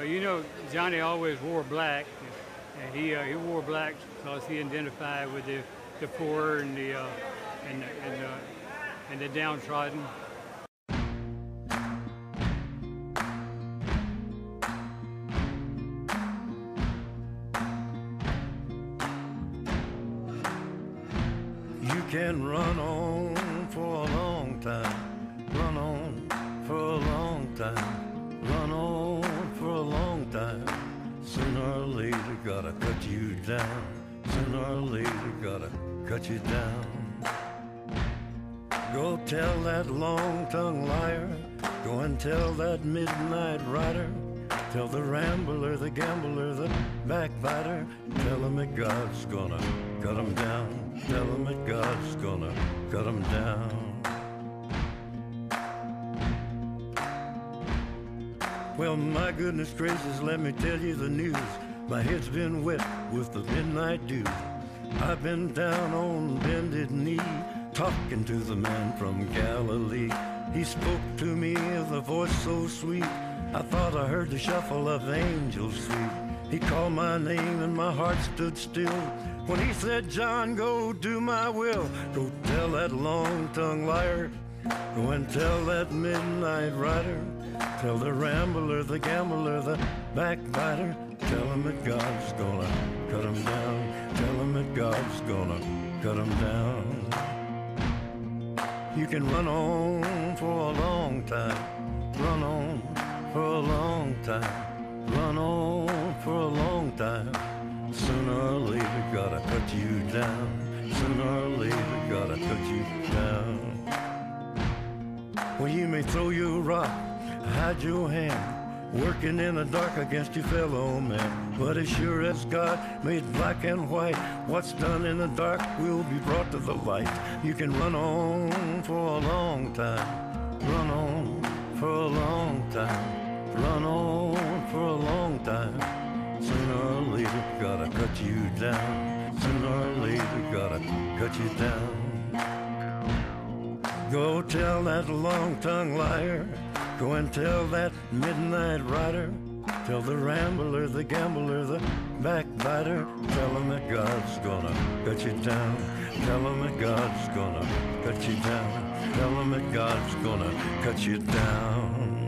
But you know, Johnny always wore black, and he wore black because he identified with the poor and the downtrodden. You can run on for a long time, run on for a long time, run on for a long time. Sooner or later gotta cut you down, sooner or later gotta cut you down. Go tell that long-tongued liar, go and tell that midnight rider, tell the rambler, the gambler, the backbiter, tell him that God's gonna cut him down, tell him that God's gonna cut him down. Well, my goodness gracious, let me tell you the news. My head's been wet with the midnight dew. I've been down on bended knee, talking to the man from Galilee. He spoke to me with a voice so sweet, I thought I heard the shuffle of angels sweet. He called my name and my heart stood still when he said, John, go do my will. Go tell that long-tongued liar, go and tell that midnight rider, tell the rambler, the gambler, the backbiter, tell him that God's gonna cut him down, tell him that God's gonna cut him down. You can run on for a long time, run on for a long time, run on for a long time. Sooner or later gotta cut you down, sooner or later gotta cut you down. Well, you may throw your rock, hide your hand, working in the dark against your fellow man. But as sure as God made black and white, what's done in the dark will be brought to the light. You can run on for a long time, run on for a long time, run on for a long time. Sooner or later gotta cut you down, sooner or later gotta cut you down. Go tell that long-tongued liar, go and tell that midnight rider, tell the rambler, the gambler, the backbiter, tell him that God's gonna cut you down, tell him that God's gonna cut you down, tell him that God's gonna cut you down.